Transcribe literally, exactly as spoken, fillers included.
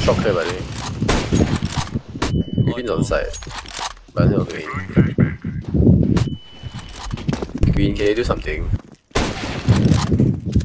shot clear by the way. Green's on side. But I think I'll do it. Green, can you do something?